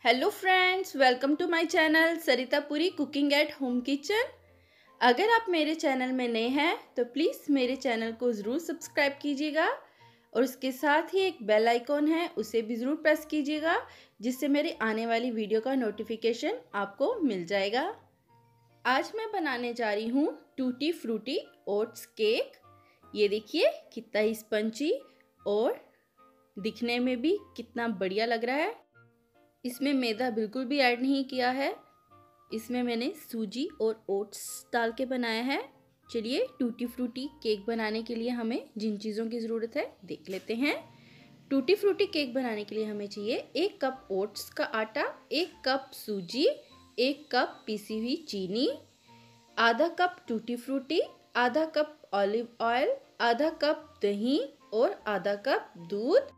Hello friends, welcome to my channel Sarita Puri cooking at home kitchen. अगर आप मेरे channel में नए हैं तो प्लीज़ मेरे चैनल को ज़रूर सब्सक्राइब कीजिएगा और उसके साथ ही एक बेल आइकॉन है, उसे भी ज़रूर प्रेस कीजिएगा, जिससे मेरी आने वाली वीडियो का नोटिफिकेशन आपको मिल जाएगा। आज मैं बनाने जा रही हूँ टूटी फ्रूटी ओट्स केक। ये देखिए कितना ही स्पंजी और दिखने में भी कितना बढ़िया लग रहा है। इसमें मैदा बिल्कुल भी ऐड नहीं किया है। इसमें मैंने सूजी और ओट्स डाल के बनाया है। चलिए टूटी फ्रूटी केक बनाने के लिए हमें जिन चीज़ों की ज़रूरत है देख लेते हैं। टूटी फ्रूटी केक बनाने के लिए हमें चाहिए 1 कप ओट्स का आटा, 1 कप सूजी, 1 कप पीसी हुई चीनी, आधा कप टूटी फ्रूटी, आधा कप ऑलिव ऑयल, आधा कप दही और आधा कप दूध,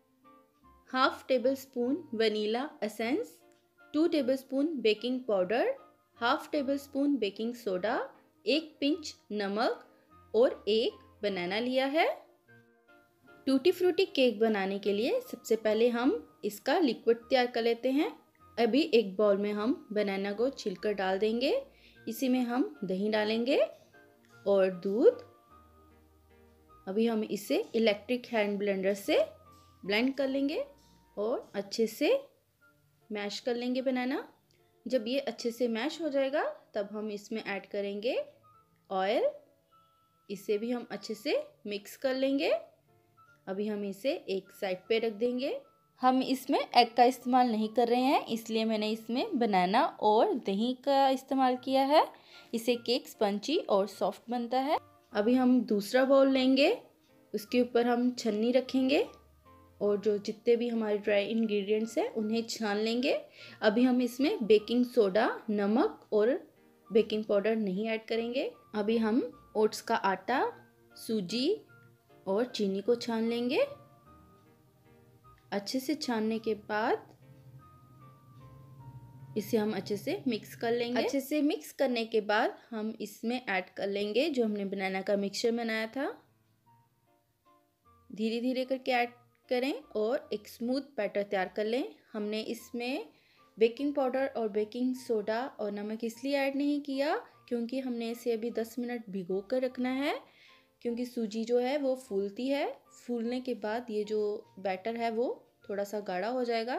half table spoon vanilla essence, 2 tablespoon baking powder, half table spoon baking soda, 1 pinch नमक और 1 बनाना लिया है। टूटी फ्रूटी केक बनाने के लिए सबसे पहले हम इसका लिक्विड तैयार कर लेते हैं। अभी एक बाउल में हम बनाना को छिलकर डाल देंगे। इसी में हम दही डालेंगे और दूध। अभी हम इसे इलेक्ट्रिक हैंड ब्लेंडर से ब्लेंड कर लेंगे और अच्छे से मैश कर लेंगे बनाना। जब ये अच्छे से मैश हो जाएगा तब हम इसमें ऐड करेंगे ऑयल। इसे भी हम अच्छे से मिक्स कर लेंगे। अभी हम इसे एक साइड पे रख देंगे। हम इसमें एग का इस्तेमाल नहीं कर रहे हैं, इसलिए मैंने इसमें बनाना और दही का इस्तेमाल किया है। इससे केक स्पंजी और सॉफ्ट बनता है। अभी हम दूसरा बाउल लेंगे, उसके ऊपर हम छन्नी रखेंगे और जो जितने भी हमारे ड्राई इंग्रेडिएंट्स हैं उन्हें छान लेंगे। अभी हम इसमें बेकिंग सोडा, नमक और बेकिंग पाउडर नहीं ऐड करेंगे। अभी हम ओट्स का आटा, सूजी और चीनी को छान लेंगे। अच्छे से छानने के बाद इसे हम अच्छे से मिक्स कर लेंगे। अच्छे से मिक्स करने के बाद हम इसमें ऐड कर लेंगे जो हमने बनाना का मिक्सचर बनाया था। धीरे धीरे करके ऐड करें और एक स्मूथ बैटर तैयार कर लें। हमने इसमें बेकिंग पाउडर और बेकिंग सोडा और नमक इसलिए ऐड नहीं किया क्योंकि हमने इसे अभी 10 मिनट भिगो कर रखना है, क्योंकि सूजी जो है वो फूलती है। फूलने के बाद ये जो बैटर है वो थोड़ा सा गाढ़ा हो जाएगा।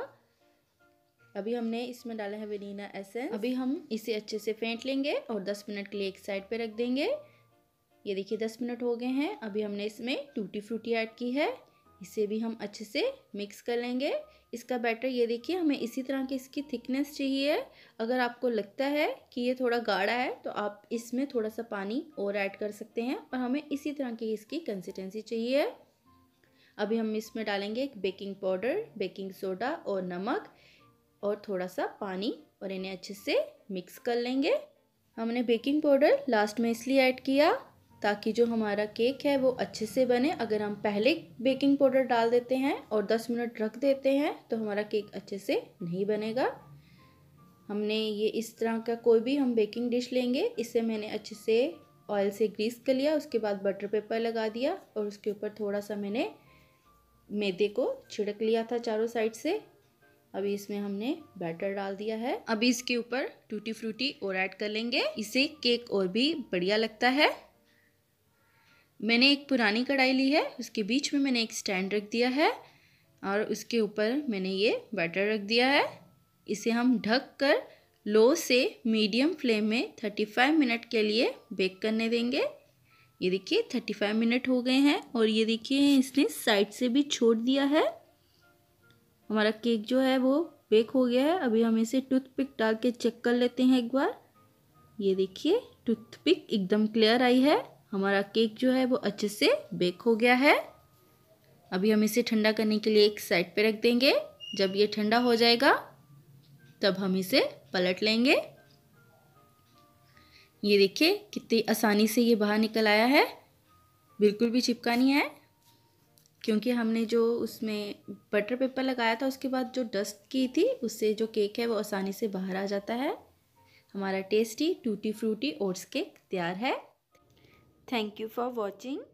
अभी हमने इसमें डाला है वनीला एसेंस। अभी हम इसे अच्छे से फेंट लेंगे और 10 मिनट के लिए एक साइड पे रख देंगे। ये देखिए 10 मिनट हो गए हैं। अभी हमने इसमें टूटी फ्रूटी ऐड की है। इसे भी हम अच्छे से मिक्स कर लेंगे। इसका बैटर ये देखिए हमें इसी तरह की इसकी थिकनेस चाहिए। अगर आपको लगता है कि ये थोड़ा गाढ़ा है तो आप इसमें थोड़ा सा पानी और ऐड कर सकते हैं, और हमें इसी तरह की इसकी कंसिस्टेंसी चाहिए। अभी हम इसमें डालेंगे एक बेकिंग पाउडर, बेकिंग सोडा और नमक और थोड़ा सा पानी, और इन्हें अच्छे से मिक्स कर लेंगे। हमने बेकिंग पाउडर लास्ट में इसलिए ऐड किया ताकि जो हमारा केक है वो अच्छे से बने। अगर हम पहले बेकिंग पाउडर डाल देते हैं और 10 मिनट रख देते हैं तो हमारा केक अच्छे से नहीं बनेगा। हमने ये इस तरह का कोई भी हम बेकिंग डिश लेंगे, इसे मैंने अच्छे से ऑयल से ग्रीस कर लिया, उसके बाद बटर पेपर लगा दिया और उसके ऊपर थोड़ा सा मैंने मैदे को छिड़क लिया था चारों साइड से। अभी इसमें हमने बैटर डाल दिया है। अभी इसके ऊपर टूटी फ्रूटी और ऐड कर लेंगे, इससे केक और भी बढ़िया लगता है। मैंने एक पुरानी कढ़ाई ली है, उसके बीच में मैंने एक स्टैंड रख दिया है और उसके ऊपर मैंने ये बैटर रख दिया है। इसे हम ढक कर लो से मीडियम फ्लेम में 35 मिनट के लिए बेक करने देंगे। ये देखिए 35 मिनट हो गए हैं और ये देखिए इसने साइड से भी छोड़ दिया है। हमारा केक जो है वो बेक हो गया है। अभी हम इसे टूथपिक डाल के चेक कर लेते हैं एक बार। ये देखिए टूथपिक एकदम क्लियर आई है। हमारा केक जो है वो अच्छे से बेक हो गया है। अभी हम इसे ठंडा करने के लिए एक साइड पे रख देंगे। जब ये ठंडा हो जाएगा तब हम इसे पलट लेंगे। ये देखिए कितनी आसानी से ये बाहर निकल आया है, बिल्कुल भी चिपका नहीं है, क्योंकि हमने जो उसमें बटर पेपर लगाया था उसके बाद जो डस्ट की थी उससे जो केक है वो आसानी से बाहर आ जाता है। हमारा tasty tutti frutti oats cake तैयार है। Thank you for watching.